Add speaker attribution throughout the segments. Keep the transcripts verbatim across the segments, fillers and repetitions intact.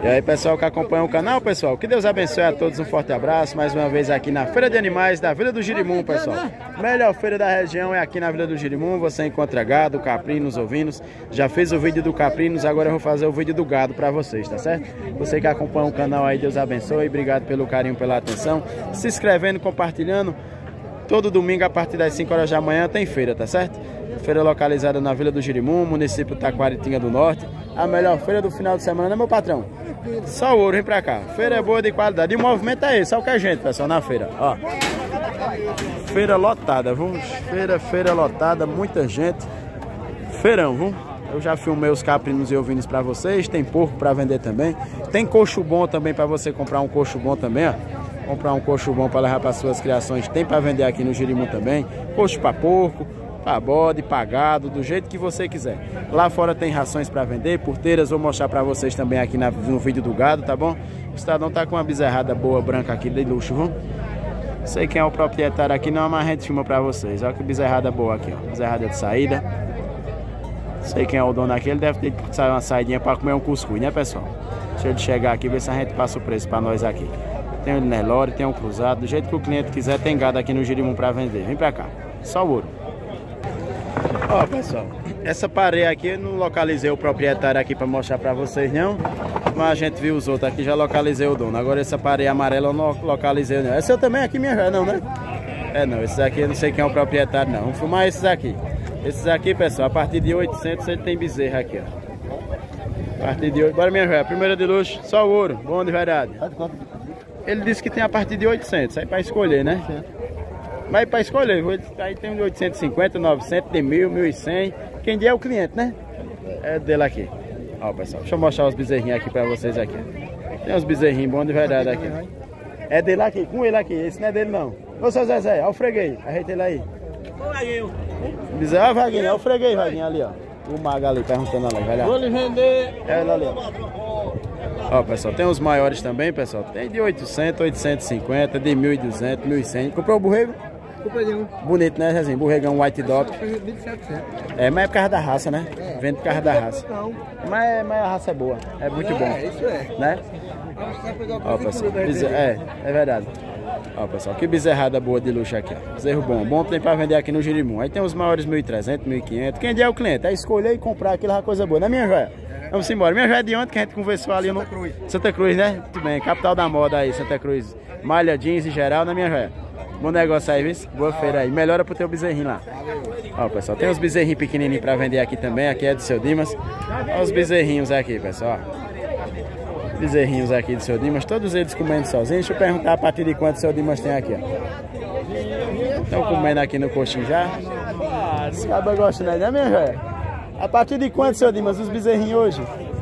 Speaker 1: E aí, pessoal que acompanha o canal, pessoal, que Deus abençoe a todos, um forte abraço, mais uma vez aqui na Feira de Animais da Vila do Girimum, pessoal. Melhor feira da região é aqui na Vila do Girimum, você encontra gado, caprinos, ovinos. Já fez o vídeo do caprinos, agora eu vou fazer o vídeo do gado pra vocês, tá certo? Você que acompanha o canal aí, Deus abençoe, obrigado pelo carinho, pela atenção, se inscrevendo, compartilhando. Todo domingo a partir das cinco horas da manhã tem feira, tá certo? Feira localizada na Vila do Girimum, município Taquaritinga do Norte. A melhor feira do final de semana, né, meu patrão? Só o ouro, vem pra cá. Feira é boa, de qualidade. E o movimento é esse, só o que a gente, pessoal, na feira. Ó. Feira lotada, viu? Feira, feira lotada, muita gente. Feirão, viu? Eu já filmei os caprinos e ovinos pra vocês. Tem porco pra vender também. Tem coxo bom também pra você comprar um coxo bom também, ó. Comprar um coxo bom pra levar para suas criações. Tem pra vender aqui no Girimum também. Coxo pra porco, pra bode, pra gado, do jeito que você quiser. Lá fora tem rações pra vender, porteiras, vou mostrar pra vocês também aqui na, no vídeo do gado, tá bom? O Estadão tá com uma bezerrada boa, branca aqui, de luxo, viu? Sei quem é o proprietário aqui, não, mas a gente filma pra vocês. Olha que bezerrada boa aqui, ó. Bezerrada de saída. Sei quem é o dono aqui, ele deve ter saído uma saidinha pra comer um cuscuz, né, pessoal? Deixa ele chegar aqui, ver se a gente passa o preço pra nós aqui. Tem um Nelore, tem um cruzado, do jeito que o cliente quiser, tem gado aqui no Girimum pra vender. Vem pra cá, só o ouro. Ó, pessoal, essa pareia aqui eu não localizei o proprietário aqui pra mostrar pra vocês não, mas a gente viu os outros aqui, já localizei o dono. Agora essa pareia amarela eu não localizei não. Essa eu também aqui minha já não, né? É não, esses aqui eu não sei quem é o proprietário não. Vamos filmar esses aqui. Esses aqui, pessoal, a partir de oitocentos ele tem bezerra aqui, ó. A partir de oito, bora minha joia, primeira de luxo, só o ouro, bom de verdade. Ele disse que tem a partir de oitocentos, aí pra escolher, né? Mas para escolher, aí tem de oitocentos e cinquenta, novecentos, de mil, mil e cem. Quem dia é o cliente, né? É dele aqui. Ó, pessoal, deixa eu mostrar os bezerrinhos aqui para vocês aqui. Tem uns bezerrinhos bons de verdade aqui. É dele aqui, com ele aqui. Esse não é dele não. Ô, seu Zezé, ó o freguês. Ajeita ele aí. Ô, Vaguinho. Bezerro, ó, Vaguinho, ó o freguês, Vaguinho, ali, ó. O mago ali, perguntando ali, vai lá. Vou lhe vender. É ele ali, ó. Ó, pessoal, tem os maiores também, pessoal. Tem de oitocentos, oitocentos e cinquenta, de mil e duzentos, mil e cem. Comprou o borrego? Bonito, né, Zezinho? Borregão White Dot. É, mas é por causa da raça, né? É. Vende por causa da raça. Mas, mas a raça é boa. É muito bom. É, isso é. Né? Ó, pessoal. É, é verdade. Ó, pessoal, que bezerrada boa de luxo aqui, ó. Bezerro bom. Bom tem pra vender aqui no Girimum. Aí tem os maiores mil e trezentos, mil e quinhentos. Quem é o cliente? É escolher e comprar aquilo é coisa boa, né, minha joia? Vamos embora. Minha joia de ontem que a gente conversou ali no... Santa Cruz. Santa Cruz, né? Muito bem. Capital da moda aí, Santa Cruz. Malha, jeans em geral, né, minha joia? Bom negócio aí, viu? Boa feira aí. Melhora pro teu bezerrinho lá. Ó, pessoal, tem uns bezerrinhos pequenininhos pra vender aqui também. Aqui é do seu Dimas. Olha os bezerrinhos aqui, pessoal. Bezerrinhos aqui do seu Dimas. Todos eles comendo sozinhos. Deixa eu perguntar a partir de quanto o seu Dimas tem aqui, ó. Estão comendo aqui no coxinho já. Esse cabra gosta, né, minha joia? A partir de quanto, seu Dimas, os bezerrinhos hoje?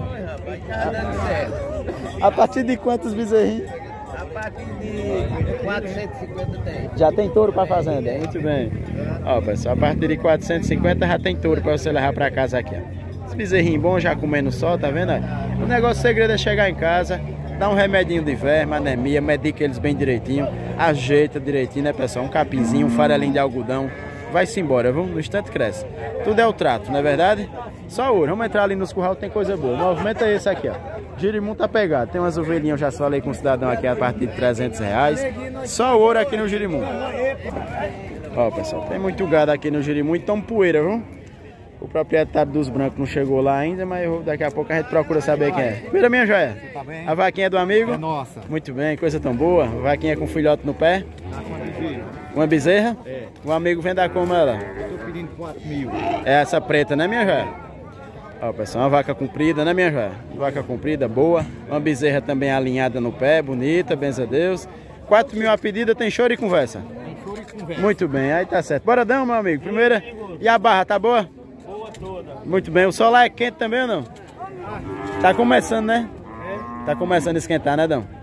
Speaker 1: A partir de quantos bezerrinhos?
Speaker 2: A partir de quatrocentos e cinquenta tem.
Speaker 1: Já tem touro para fazenda? Muito bem. Ó, pessoal, a partir de quatrocentos e cinquenta já tem touro para você levar para casa aqui, ó. Esse bezerrinho bom já comendo só, tá vendo? O negócio, o segredo é chegar em casa, dar um remedinho de verme, anemia, medica eles bem direitinho, ajeita direitinho, né, pessoal? Um capinzinho, um farelinho de algodão. Vai-se embora, viu? No instante cresce. Tudo é o trato, não é verdade? Só ouro. Vamos entrar ali nos curral, tem coisa boa. O movimento é esse aqui, ó. Girimum tá pegado. Tem umas ovelhinhas, eu já falei com o cidadão aqui a partir de trezentos reais. Só ouro aqui no Girimum. Ó, pessoal, tem muito gado aqui no Girimum e tão poeira, viu? O proprietário dos brancos não chegou lá ainda, mas eu, daqui a pouco a gente procura saber quem é. Vira, minha joia. A vaquinha é do amigo?
Speaker 2: É nossa.
Speaker 1: Muito bem, coisa tão boa. Vaquinha com filhote no pé. Uma bezerra? É. O amigo vende a como ela?
Speaker 2: Eu tô pedindo quatro mil.
Speaker 1: É essa preta, né, minha joia? Ó, pessoal, uma vaca comprida, né, minha joia? Vaca comprida, boa. Uma bezerra também alinhada no pé, bonita, benza a Deus. quatro mil a pedida, tem choro e conversa?
Speaker 2: Tem choro e conversa.
Speaker 1: Muito bem, aí tá certo. Bora, dão, meu amigo. Primeira. E a barra, tá boa?
Speaker 2: Boa toda.
Speaker 1: Muito bem. O sol lá é quente também ou não? Tá começando, né? É. Tá começando a esquentar, né, Dão?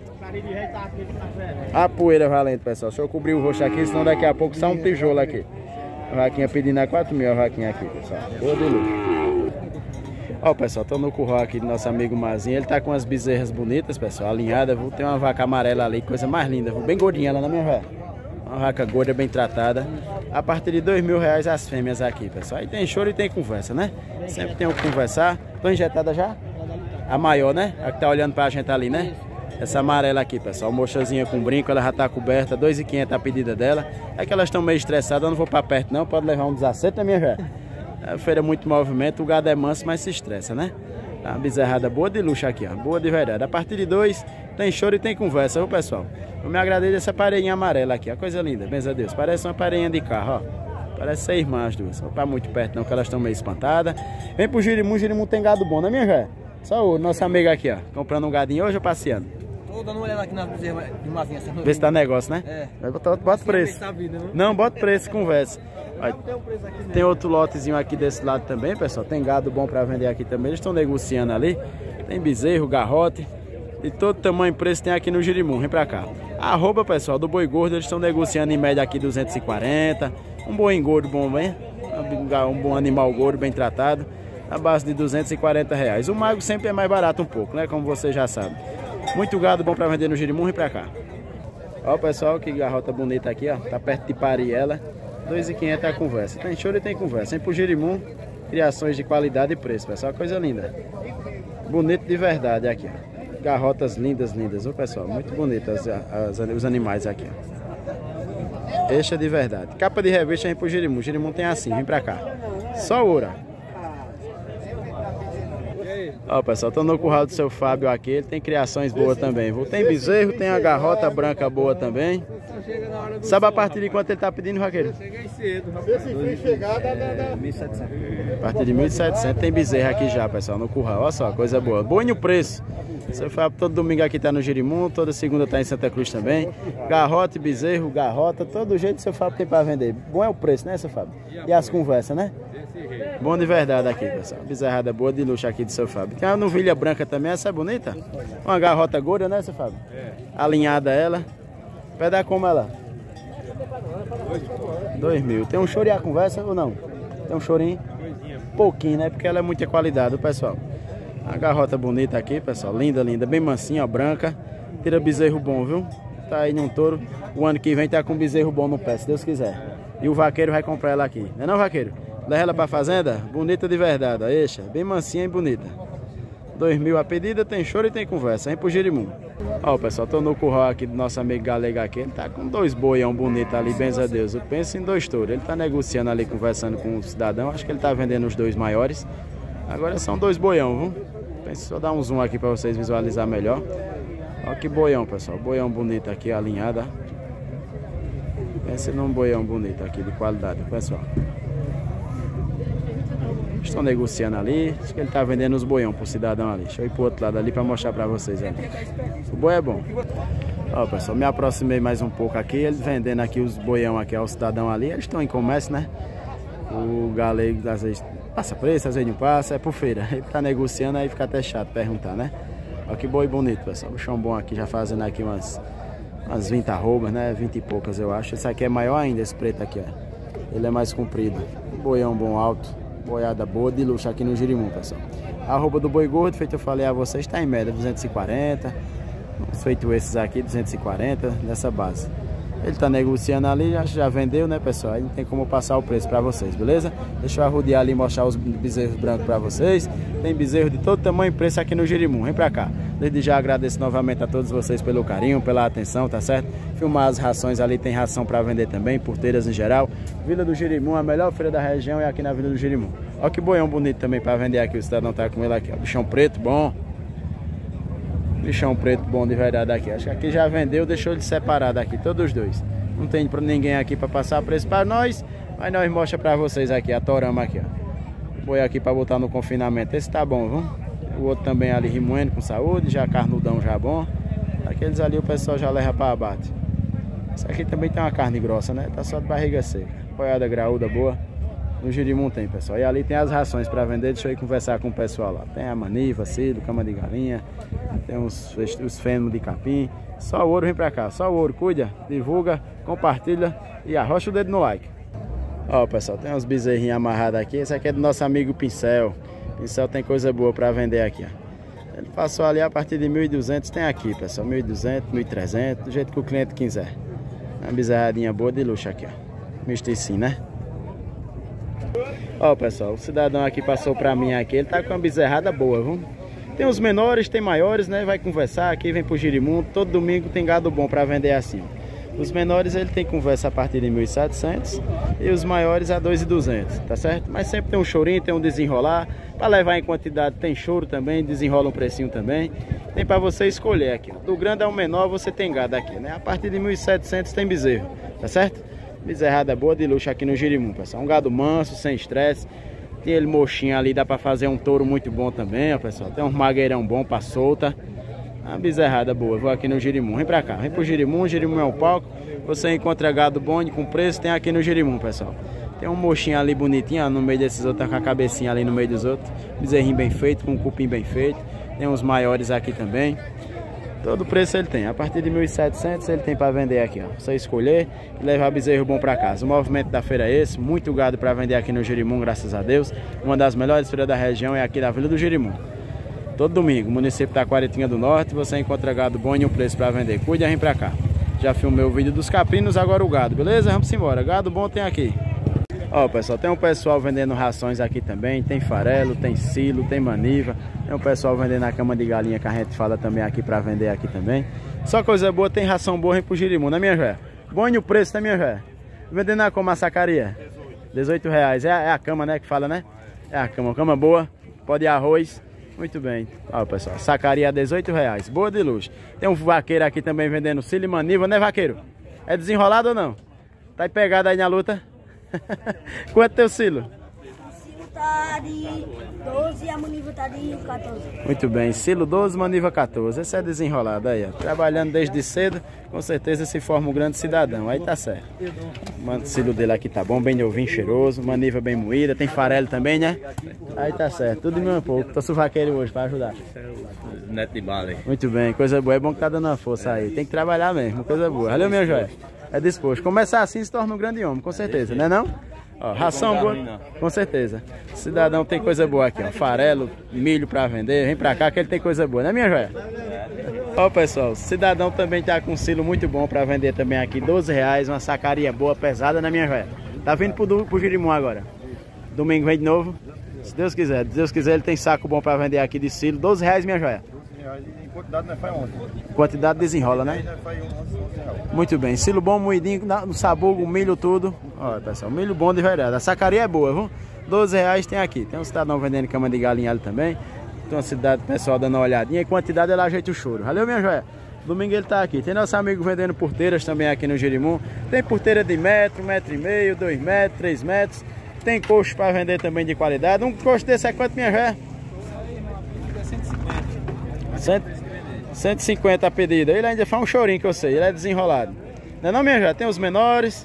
Speaker 1: A poeira valente, pessoal. Deixa eu cobrir o roxo aqui, senão daqui a pouco sai um tijolo aqui. A vaquinha pedindo a quatro mil, a vaquinha aqui, pessoal. Boa de luxo. Ó, pessoal, tô no curral aqui do nosso amigo Mazinho. Ele tá com as bezerras bonitas, pessoal, alinhadas. Viu? Tem uma vaca amarela ali, coisa mais linda. Viu? Bem gordinha ela, né, minha velha? Uma vaca gorda, bem tratada. A partir de dois mil reais as fêmeas aqui, pessoal. Aí tem choro e tem conversa, né? Sempre tem o que conversar. Tô injetada já? A maior, né? A que tá olhando pra gente ali, né? Essa amarela aqui, pessoal. Mochazinha com brinco, ela já tá coberta. dois mil e quinhentos a pedida dela. É que elas estão meio estressadas, eu não vou pra perto não. Pode levar um desacerto, né, minha velha? É feira muito movimento, o gado é manso, mas se estressa, né? Tá uma bezerrada boa de luxo aqui, ó. Boa de verdade. A partir de dois, tem choro e tem conversa, viu, pessoal? Eu me agradeço dessa pareinha amarela aqui, ó. Coisa linda, benza a Deus. Parece uma pareinha de carro, ó. Parece ser irmãs duas. Não vai muito perto não, que elas estão meio espantadas. Vem pro Jirimu, Jirimu tem gado bom, né, minha velha? Só o nosso amigo aqui, ó. Comprando um gadinho hoje ou passeando?
Speaker 2: Tô dando uma olhada aqui nas bezerras de mazinha.
Speaker 1: Vê se tá negócio, né?
Speaker 2: É.
Speaker 1: Bota, bota preço.
Speaker 2: Vida, né?
Speaker 1: Não, bota preço e conversa. Olha, tem outro lotezinho aqui desse lado também, pessoal. Tem gado bom pra vender aqui também. Eles estão negociando ali. Tem bezerro, garrote. De todo tamanho e preço tem aqui no Jirimu. Vem pra cá. Arroba, pessoal, do boi gordo. Eles estão negociando em média aqui duzentos e quarenta. Um boi gordo bom, bem. Um bom animal gordo, bem tratado. A base de duzentos e quarenta reais. O mago sempre é mais barato um pouco, né? Como você já sabe. Muito gado bom pra vender no Jirimu. Vem pra cá. Ó, pessoal, que garrota bonita aqui, ó. Tá perto de parir ela. dois mil e quinhentos é a conversa. Tem choro e tem conversa. Vem pro Jirimu. Criações de qualidade e preço, pessoal. Coisa linda. Bonito de verdade aqui, ó. Garrotas lindas, lindas, viu, pessoal? Muito bonitas as, as, os animais aqui, ó. Eixa de verdade. Capa de revista vem pro Jirimu. O Jirimu tem assim, vem pra cá. Só ouro. Ó, pessoal, tô no curral do seu Fábio aqui. Ele tem criações boas também, viu? Tem bezerro, tem a garrota branca boa também. Sabe a partir de quanto ele tá pedindo, vaqueiro?
Speaker 2: Cheguei cedo,
Speaker 1: mil e setecentos. A partir de mil e setecentos tem bezerro aqui já, pessoal, no curral. Olha só, coisa boa. Bom no preço. Seu Fábio todo domingo aqui tá no Jirimu, toda segunda tá em Santa Cruz também. Garrote, bezerro, garrota, todo jeito seu Fábio tem pra vender. Bom é o preço, né, seu Fábio? E as conversas, né? Bom de verdade aqui, pessoal. Bezerrada boa de luxo aqui do seu Fábio. Tem uma novilha branca também, essa é bonita. Uma garrota gorda, né, seu Fábio? Alinhada ela. Vai dar como ela? Dois mil. Tem um chorinho a conversa ou não? Tem um chorinho? Pouquinho, né? Porque ela é muita qualidade, pessoal. A garrota bonita aqui, pessoal. Linda, linda. Bem mansinha, ó, branca. Tira bezerro bom, viu? Tá aí num touro. O ano que vem tá com bezerro bom no pé, se Deus quiser. E o vaqueiro vai comprar ela aqui. Não é não, vaqueiro? Leva ela pra fazenda? Bonita de verdade, ó. Eixa. Bem mansinha e bonita. Dois mil a pedida, tem choro e tem conversa. Vem pro Jirimu. Ó, pessoal, tô no curral aqui do nosso amigo Galega aqui. Ele tá com dois boião bonitos ali, benza a Deus. Eu penso em dois touros. Ele tá negociando ali, conversando com o cidadão. Acho que ele tá vendendo os dois maiores. Agora são dois boião, viu? Penso só dar um zoom aqui pra vocês visualizar melhor. Ó que boião, pessoal. Boião bonito aqui, alinhada. Pense num boião bonito aqui, de qualidade, pessoal. Estão negociando ali. Acho que ele tá vendendo os boião pro cidadão ali. Deixa eu ir pro outro lado ali pra mostrar pra vocês ali. O boi é bom. Ó, pessoal, me aproximei mais um pouco aqui. Eles vendendo aqui os boião aqui ao cidadão ali. Eles estão em comércio, né? O galego às vezes passa preço, às vezes não passa. É por feira. Ele tá negociando, aí fica até chato perguntar, né? Ó que boi bonito, pessoal. O chão bom aqui, já fazendo aqui umas, umas vinte arrobas, né? vinte e poucas, eu acho. Esse aqui é maior ainda, esse preto aqui, ó. Ele é mais comprido. Boião bom alto. Boiada boa de luxo aqui no Jirimu, pessoal. A arroba do boi gordo, feito eu falei a vocês, está em média duzentos e quarenta. Feito esses aqui, duzentos e quarenta, nessa base. Ele está negociando ali, já, já vendeu, né, pessoal? Aí não tem como passar o preço para vocês, beleza? Deixa eu arrodear ali e mostrar os bezerros brancos para vocês. Tem bezerro de todo tamanho e preço aqui no Jirimu. Vem pra cá. Desde já agradeço novamente a todos vocês pelo carinho, pela atenção, tá certo? Filmar as rações ali, tem ração para vender também, porteiras em geral. Vila do Jirimu, a melhor feira da região é aqui na Vila do Jirimu. Ó que boião bonito também para vender aqui, o cidadão tá com ele aqui, ó. Bichão preto, bom. Bichão preto bom de verdade aqui. Acho que aqui já vendeu, deixou ele separado aqui, todos os dois. Não tem pra ninguém aqui para passar preço para nós, mas nós mostra para vocês aqui, a torama aqui, ó. Boi aqui para botar no confinamento. Esse tá bom, viu? O outro também ali rimoendo com saúde, já carnudão já bom. Aqueles ali o pessoal já leva para abate. Esse aqui também tem uma carne grossa, né? Tá só de barriga seca. Boiada graúda boa. No Jirimu tem, pessoal. E ali tem as rações para vender. Deixa eu ir conversar com o pessoal lá. Tem a maniva, cido, cama de galinha. Tem os, os fêmeos de capim. Só o ouro, vem pra cá. Só o ouro. Cuida, divulga, compartilha e arrocha o dedo no like. Ó, pessoal, tem uns bezerrinhos amarrados aqui. Esse aqui é do nosso amigo Pincel. Pincel tem coisa boa para vender aqui, ó. Ele passou ali a partir de mil e duzentos. Tem aqui, pessoal. mil e duzentos, mil e trezentos. Do jeito que o cliente quiser. Uma bezerradinha boa de luxo aqui, ó. Misticinho, né? Ó, pessoal, o cidadão aqui passou pra mim aqui. Ele tá com uma bezerrada boa, viu? Tem os menores, tem maiores, né? Vai conversar aqui, vem pro Jirimu. Todo domingo tem gado bom para vender assim. Os menores ele tem conversa a partir de mil e setecentos e os maiores a dois mil e duzentos, tá certo? Mas sempre tem um chorinho, tem um desenrolar. Para levar em quantidade tem choro também, desenrola um precinho também. Tem para você escolher aqui, ó. Do grande ao menor você tem gado aqui, né? A partir de mil e setecentos tem bezerro, tá certo? Bezerrada boa de luxo aqui no Jirimu, pessoal. Um gado manso, sem estresse. Tem ele mochinho ali, dá para fazer um touro muito bom também, ó, pessoal. Tem um magueirão bom para solta. Uma bezerrada boa, vou aqui no Jirimu, vem pra cá, vem pro Jirimu, Jirimu é o palco. Você encontra gado bom com preço, tem aqui no Jirimu, pessoal. Tem um mochinho ali bonitinho, ó, no meio desses outros, com a cabecinha ali no meio dos outros. Bezerrinho bem feito, com um cupim bem feito. Tem uns maiores aqui também. Todo preço ele tem, a partir de mil e setecentos ele tem para vender aqui, ó. Você escolher e levar bezerro bom para casa. O movimento da feira é esse, muito gado para vender aqui no Jirimu, graças a Deus. Uma das melhores feiras da região é aqui da Vila do Jirimu. Todo domingo, município da Taquaritinga do Norte, você encontra gado bom e um preço para vender. Cuide, vem pra cá. Já filmei o vídeo dos caprinos, agora o gado, beleza? Vamos embora. Gado bom tem aqui. Ó, pessoal, tem um pessoal vendendo rações aqui também. Tem farelo, tem silo, tem maniva. Tem um pessoal vendendo a cama de galinha que a gente fala também aqui para vender aqui também. Só coisa boa, tem ração boa, vem pro Jirimu, né, minha joia? Bom e o preço, né, minha joia? Vendendo a como a sacaria? dezoito reais. É a, é a cama, né, que fala, né? É a cama, cama boa. Pode ir arroz. Muito bem, ó pessoal, sacaria a dezoito reais, boa de luxo. Tem um vaqueiro aqui também vendendo silo e maniva, né vaqueiro? É desenrolado ou não? Tá aí pegado aí na luta? Quanto teu silo?
Speaker 3: O silo tá de doze e a maniva tá de quatorze.
Speaker 1: Muito bem, silo doze, maniva quatorze, esse é desenrolado aí, ó. Trabalhando desde cedo, com certeza se forma um grande cidadão, aí tá certo. O silo dele aqui tá bom, bem novinho, cheiroso, maniva bem moída, tem farelo também, né? Aí tá certo, tudo de mim um pouco. Tô suvaqueiro hoje pra ajudar.
Speaker 2: Neto de bala, hein?
Speaker 1: Muito bem, coisa boa, é bom que tá dando uma força aí. Tem que trabalhar mesmo, coisa boa. Valeu, minha joia. É disposto. Começar assim se torna um grande homem, com certeza, né não? Ó, ração boa, com certeza. Cidadão tem coisa boa aqui, ó. Farelo, milho pra vender. Vem pra cá que ele tem coisa boa, né, minha joia? Ó, pessoal, cidadão também tá com um silo muito bom pra vender também aqui. doze reais, uma sacaria boa, pesada, né, minha joia? Tá vindo pro, pro Jirimu agora. Domingo vem de novo. Se Deus quiser, se Deus quiser, ele tem saco bom pra vender aqui de silo. doze reais, minha joia.
Speaker 4: Em quantidade não faz ontem.
Speaker 1: Quantidade desenrola, né? Muito bem, silo bom, moidinho, no sabugo, milho, tudo. Olha, pessoal, milho bom de verdade. A sacaria é boa, viu? doze reais tem aqui. Tem um cidadão vendendo cama de galinha ali também. Tem uma cidade, pessoal dando uma olhadinha. E quantidade ela ajeita o choro. Valeu, minha joia? Domingo ele tá aqui. Tem nosso amigo vendendo porteiras também aqui no Jirimu. Tem porteira de metro, metro e meio, dois metros, três metros. Tem coxo para vender também de qualidade. Um coxo desse é quanto, minha joia? cento e cinquenta a pedida. Ele ainda faz um chorinho que eu sei, ele é desenrolado. Não é não, minha joia? Tem os menores.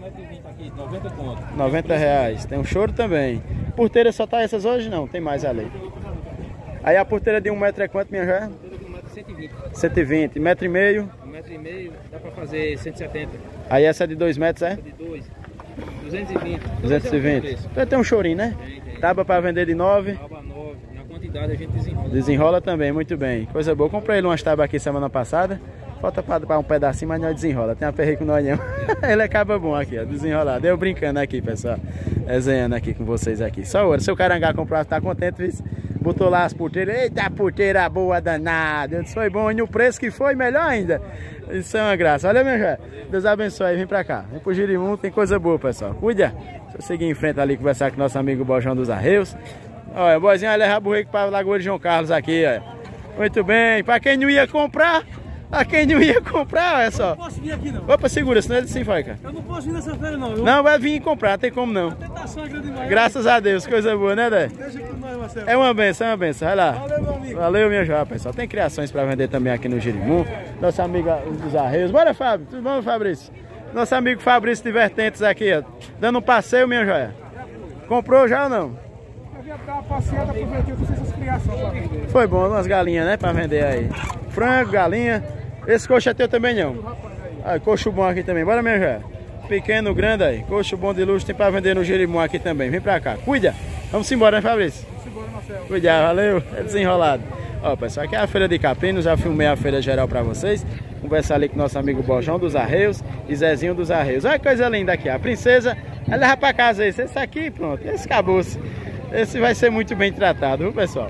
Speaker 1: noventa reais. Tem um choro também. Porteira só tá essas hoje? Não, tem mais ali. Aí a porteira de um metro é quanto, minha joia?
Speaker 5: cento e vinte.
Speaker 1: cento e vinte. Metro e meio?
Speaker 5: Um metro e meio dá pra fazer cento e setenta.
Speaker 1: Aí essa é de dois metros, é?
Speaker 5: De dois. duzentos e vinte.
Speaker 1: duzentos e vinte. Então tem um chorinho, né? Tábua para vender de nove.
Speaker 5: Tábua nove. Na quantidade a gente desenrola.
Speaker 1: Desenrola também, muito bem. Coisa boa. Comprei ele umas tábuas aqui semana passada. Falta para um pedacinho, mas nós desenrola. Tem uma perreira com nós não. Ele acaba bom aqui, ó. Desenrolado. Eu brincando aqui, pessoal. Resenhando aqui com vocês aqui. Só ouro. Seu Carangá comprou, tá contente, viu? Botou lá as porteiras. Eita, porteira boa danada. Eu disse, foi bom. E o preço que foi, melhor ainda. Isso é uma graça. Olha, minha joia. Deus abençoe aí. Vem pra cá. Vem pro Jirimu. Tem coisa boa, pessoal. Cuida. Deixa eu seguir em frente ali conversar com nosso amigo Bojão dos Arreios. Olha, o boizinho vai levar burrico para Lagoa de João Carlos aqui, ó. Muito bem. Para quem não ia comprar, a quem não ia comprar, olha só.
Speaker 6: Eu não posso vir aqui não.
Speaker 1: Opa, segura, senão ele sim vai, cara.
Speaker 6: Eu não posso vir nessa feira não, viu?
Speaker 1: Não, vai vir comprar, não tem como não.
Speaker 6: A tentação é grande demais.
Speaker 1: Graças a Deus, coisa boa, né, Dé?
Speaker 6: Deixa com nós, Marcelo.
Speaker 1: É uma benção, é uma benção, vai lá.
Speaker 6: Valeu, meu amigo.
Speaker 1: Valeu, minha joia, pessoal. Tem criações para vender também aqui no Jirimu. Nossa amiga dos Arreios. Bora, Fábio. Tudo bom, Fabrício? Nosso amigo Fabrício Divertentes aqui, ó. Dando um passeio, minha joia. Comprou já ou não?
Speaker 6: Eu vim dar uma passeada, aproveitei, eu fiz essas criações pra vender.
Speaker 1: Foi bom, umas galinhas, né, para vender aí. Frango, galinha. Esse coxo é teu também, não? Ah, coxo bom aqui também. Bora, minha joia. Pequeno, grande aí. Coxo bom de luxo tem para vender no Jirimu aqui também. Vem pra cá. Cuida. Vamos embora, né, Fabrício?
Speaker 6: Vamos embora, Marcelo.
Speaker 1: Cuidado, valeu. É desenrolado. Ó, pessoal, aqui é a feira de caprinos. Já filmei a feira geral para vocês. Conversar ali com nosso amigo Bojão dos Arreios e Zezinho dos Arreios. Olha que coisa linda aqui. A princesa, ela leva pra casa esse. Esse aqui, pronto. Esse acabou-se. Esse vai ser muito bem tratado, viu, pessoal?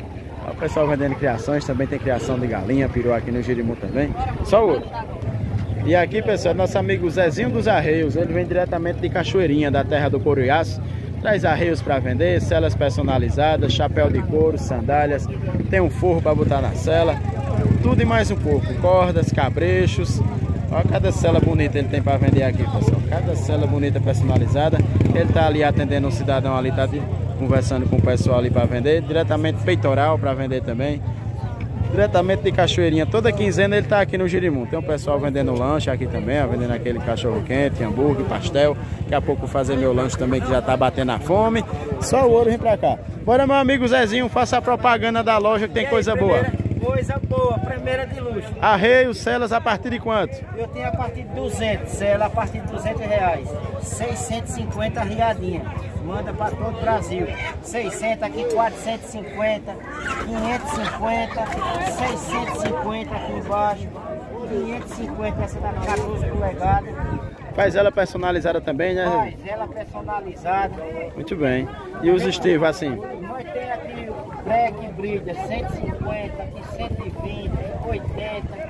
Speaker 1: Ó, o pessoal vendendo criações, também tem criação de galinha, peru aqui no Jirimu também. Só ouro. E aqui, pessoal, nosso amigo Zezinho dos Arreios, ele vem diretamente de Cachoeirinha, da terra do Coruiaço. Traz arreios para vender, celas personalizadas, chapéu de couro, sandálias, tem um forro para botar na cela, tudo e mais um pouco, cordas, cabrechos. Olha cada cela bonita ele tem para vender aqui, pessoal. Cada cela bonita personalizada. Ele tá ali atendendo um cidadão ali, tá conversando com o pessoal ali para vender, diretamente peitoral para vender também. Diretamente de Cachoeirinha, toda quinzena ele tá aqui no Jirimu. Tem um pessoal vendendo lanche aqui também, ó, vendendo aquele cachorro quente, hambúrguer, pastel. Daqui a pouco vou fazer meu lanche também, que já tá batendo a fome. Só o ouro vem pra cá. Bora, meu amigo Zezinho, faça a propaganda da loja que tem coisa boa.
Speaker 2: Coisa boa, primeira de luxo.
Speaker 1: Arreios, celas a partir de quanto?
Speaker 2: Eu tenho a partir de duzentos, cela a partir de duzentos reais. seiscentos e cinquenta riadinha. Manda para todo o Brasil. seiscentos aqui, quatrocentos e cinquenta, quinhentos e cinquenta, seiscentos e cinquenta aqui embaixo, quinhentos e cinquenta essa da quatorze polegadas.
Speaker 1: Faz ela personalizada também, né?
Speaker 2: Faz ela personalizada.
Speaker 1: Muito bem. E os estivos assim?
Speaker 2: Nós temos aqui o Black Brida, cento e cinquenta, aqui cento e vinte, oitenta,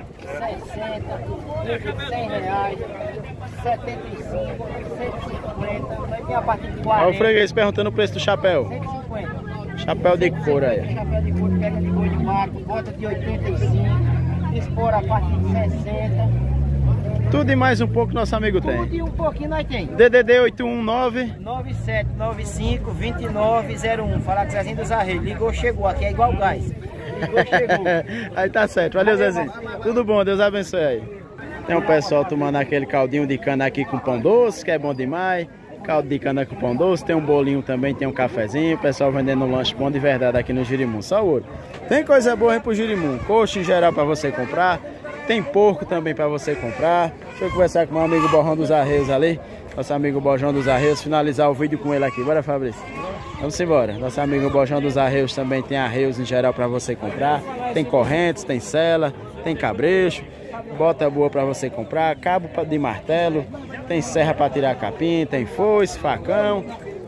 Speaker 2: sessenta, cem reais, setenta e cinco, cento e cinquenta, nós temos a partir de quarenta.
Speaker 1: Olha o freguês perguntando o preço do chapéu.
Speaker 2: cento e cinquenta.
Speaker 1: Chapéu de couro aí.
Speaker 2: Chapéu de couro, pega de boi de mato, bota de oitenta e cinco, espora a partir de sessenta.
Speaker 1: Tudo e mais um pouco nosso amigo tem.
Speaker 2: Tudo e um pouquinho nós tem.
Speaker 1: D D D oito um nove
Speaker 2: nove sete nove cinco, dois nove zero um. Falar com o Zezinho dos Arreios. Ligou, chegou. Aqui é igual gás. Ligou, chegou.
Speaker 1: Aí tá certo. Valeu, Zezinho. Tudo bom, Deus abençoe aí. Tem um pessoal tomando aquele caldinho de cana aqui com pão doce, que é bom demais. Caldo de cana com pão doce, tem um bolinho também, tem um cafezinho. O pessoal vendendo um lanche bom de verdade aqui no Jirimu. Só ouro. Tem coisa boa aí pro Jirimu. Coxa em geral pra você comprar. Tem porco também para você comprar. Deixa eu conversar com meu amigo Borrão dos Arreios ali. Nosso amigo Bojão dos Arreios. Finalizar o vídeo com ele aqui. Bora, Fabrício? Vamos embora. Nosso amigo Bojão dos Arreios também tem arreios em geral para você comprar. Tem correntes, tem sela, tem cabrecho. Bota boa para você comprar. Cabo de martelo. Tem serra para tirar capim. Tem foice, facão.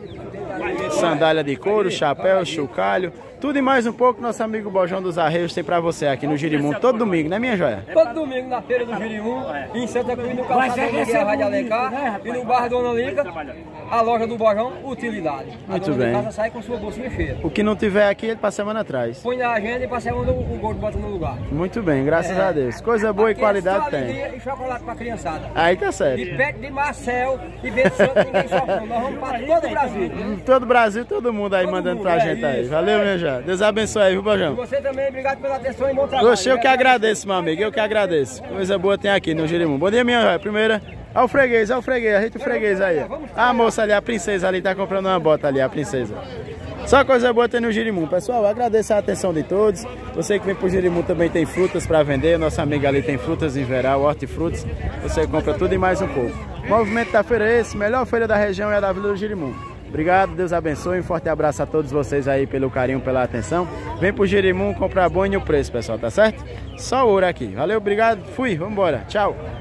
Speaker 1: Sandália de couro, chapéu, chocalho. Tudo e mais um pouco nosso amigo Bojão dos Arreios tem pra você aqui no Jirimu todo domingo, né, minha joia?
Speaker 7: Todo domingo na feira do Jirimu, em Santa Cruz, no calçadão da Guerra de Alencar e no bairro Dona Liga, a loja do Bojão Utilidade.
Speaker 1: Muito
Speaker 7: a dona
Speaker 1: bem.
Speaker 7: de casa sai com sua bolsinha cheia.
Speaker 1: O que não tiver aqui, ele passa semana atrás.
Speaker 7: Põe na agenda e passa semana o gordo bota no lugar.
Speaker 1: Muito bem, graças
Speaker 7: É.
Speaker 1: a Deus. Coisa boa
Speaker 7: Aqui
Speaker 1: e qualidade
Speaker 7: é só
Speaker 1: tem.
Speaker 7: alegria e chocolate pra criançada.
Speaker 1: Aí tá certo.
Speaker 7: E perto de Marcel e Bento Santo, ninguém sofre não. Nós vamos para todo o Brasil.
Speaker 1: Em todo o Brasil, todo mundo aí
Speaker 7: Todo
Speaker 1: mandando
Speaker 7: mundo,
Speaker 1: pra
Speaker 7: é
Speaker 1: gente aí.
Speaker 7: isso.
Speaker 1: Valeu, minha joia. Deus abençoe aí, viu,
Speaker 7: E
Speaker 1: Bojão?
Speaker 7: você também, obrigado pela atenção e bom trabalho.
Speaker 1: Oxe, eu que agradeço, meu amigo. Eu que agradeço. Coisa boa tem aqui no Jirimu. Bom dia, minha joia. Primeira, ó o freguês, ó o freguês. Ajeita o freguês aí. A moça ali, a princesa ali, tá comprando uma bota ali, a princesa. Só coisa boa tem no Jirimu. Pessoal, eu agradeço a atenção de todos. Você que vem pro Jirimu também tem frutas para vender. Nossa amiga ali tem frutas em geral, hortifrutos. Você compra tudo e mais um pouco. O movimento da feira é esse. Melhor feira da região é a da Vila do Jirimu. Obrigado, Deus abençoe. Um forte abraço a todos vocês aí pelo carinho, pela atenção. Vem pro Jirimu comprar bom e o preço, pessoal, tá certo? Só ouro aqui. Valeu, obrigado. Fui, vamos embora. Tchau.